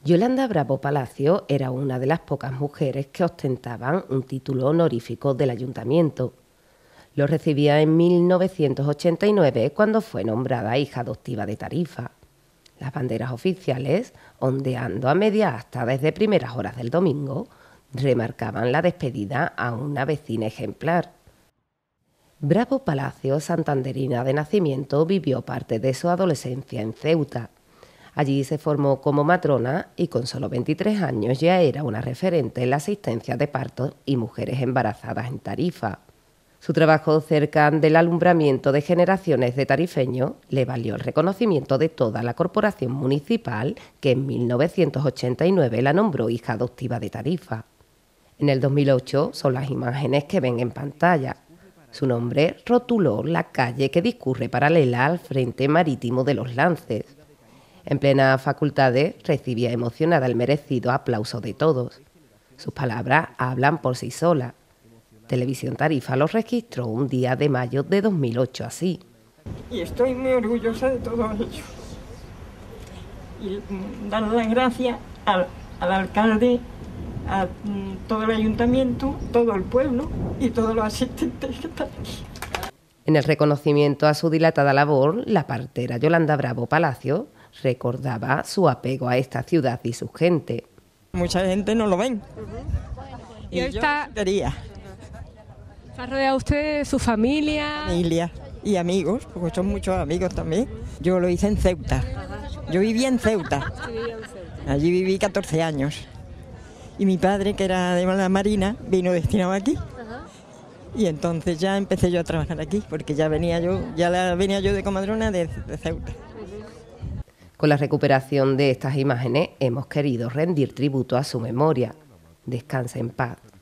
Yolanda Bravo Palacio era una de las pocas mujeres que ostentaban un título honorífico del ayuntamiento. Lo recibía en 1989 cuando fue nombrada hija adoptiva de Tarifa. Las banderas oficiales, ondeando a media asta desde primeras horas del domingo, remarcaban la despedida a una vecina ejemplar. Bravo Palacio, santanderina de nacimiento, vivió parte de su adolescencia en Ceuta. Allí se formó como matrona y con solo 23 años ya era una referente en la asistencia de partos y mujeres embarazadas en Tarifa. Su trabajo cerca del alumbramiento de generaciones de tarifeños le valió el reconocimiento de toda la corporación municipal que en 1989 la nombró hija adoptiva de Tarifa. En el 2008 son las imágenes que ven en pantalla. Su nombre rotuló la calle que discurre paralela al Frente Marítimo de los Lances. En plenas facultades recibía emocionada el merecido aplauso de todos. Sus palabras hablan por sí solas. Televisión Tarifa lo registró un día de mayo de 2008 así. Y estoy muy orgullosa de todo ello. Y dar las gracias al alcalde, a todo el ayuntamiento, todo el pueblo y todos los asistentes que están aquí. En el reconocimiento a su dilatada labor, la partera Yolanda Bravo Palacio recordaba su apego a esta ciudad y su gente. Mucha gente no lo ven. Y yo quería. ¿Se ha rodeado usted de su familia? Familia y amigos, porque son muchos amigos también. Yo lo hice en Ceuta. Yo vivía en Ceuta. Allí viví 14 años. Y mi padre, que era de la Marina, vino destinado aquí. Y entonces ya empecé yo a trabajar aquí, porque ya venía yo de comadrona de Ceuta. Con la recuperación de estas imágenes hemos querido rendir tributo a su memoria. Descanse en paz.